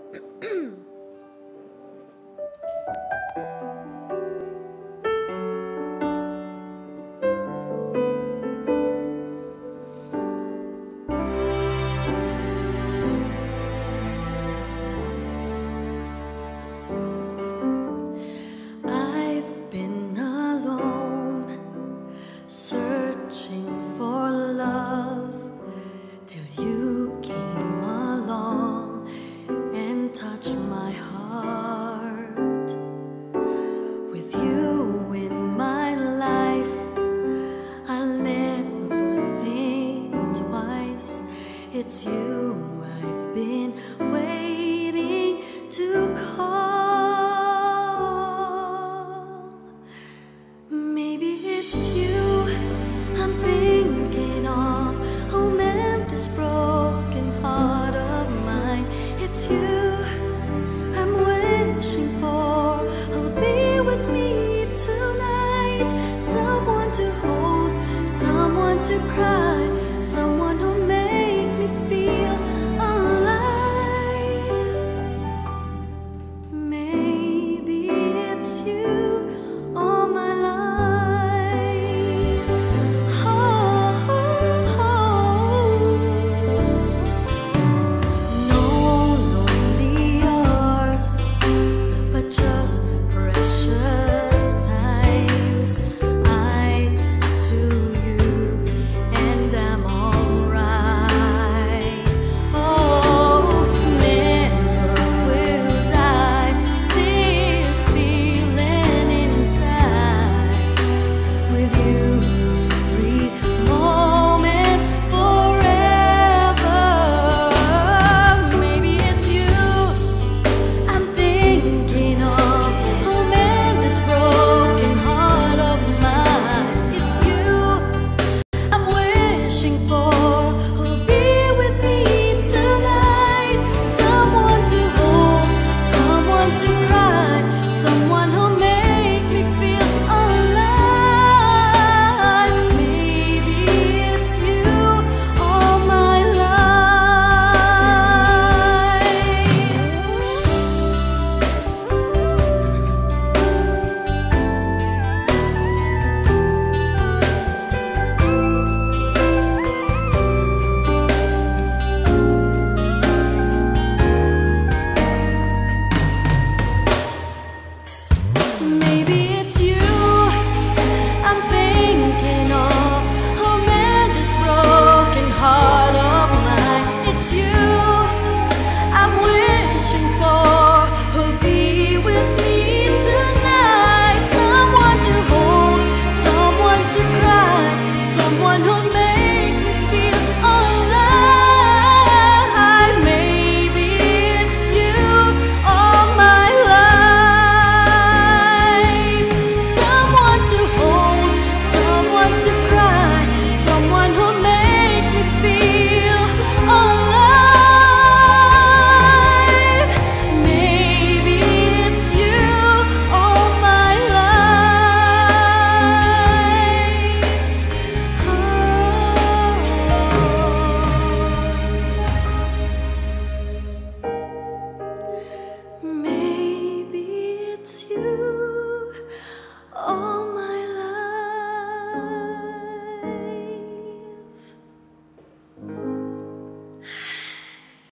I've been alone, searching for love, till you came along and touched my heart. With you in my life, I'll never think twice. It's you I've been waiting to call. Maybe it's you I'm thinking of. Oh man, this broken heart of mine. It's you I'm wishing for. Oh, be with me tonight. Someone to hold, someone to cry.